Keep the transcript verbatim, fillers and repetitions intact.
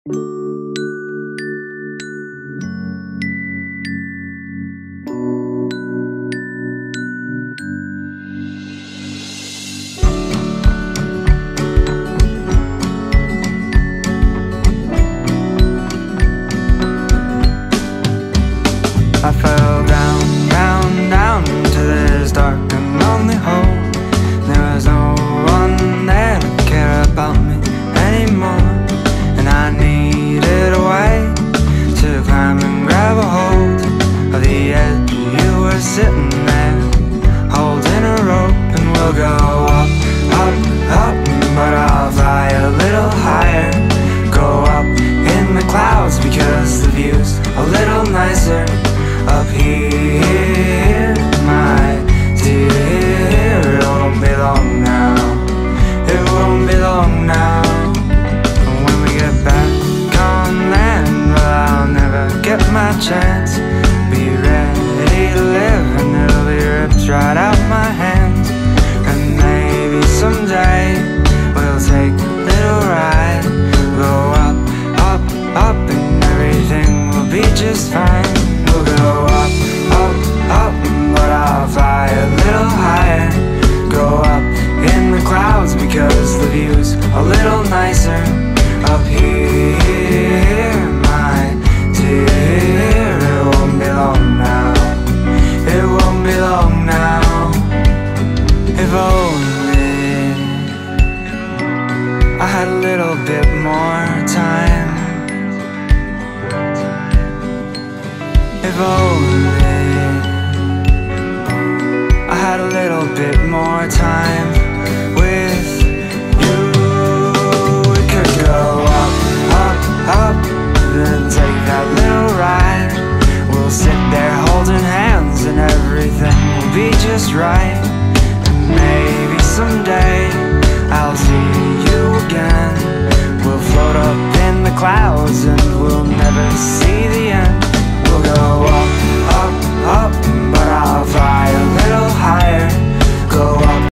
I fell down, down, down to this dark and lonely hole. There was no one there to care about me anymore, and I needed a way to climb and grab a hold of the edge. You were sitting there, holding a rope, and we'll go up, up, up, but I'll fly a little higher. Go up in the clouds because the view's a little nicer up here, my dear. It won't be long now, it won't be long now. When we get back on land, well, I'll never get my chance. Be ready to live and it'll be ripped right out my hands. And maybe someday we'll take a little ride. Go up, up, up, and everything will be just fine. We'll go up, up, up, but I'll fly a little higher. Go up in the clouds because the view's a little nicer up here, my dear. It won't be long now, it won't be long now. If only I had a little bit more time. If only I had a little bit more time with you. We could go up, up, up, then take that little ride. We'll sit there holding hands and everything will be just right. And maybe someday I'll see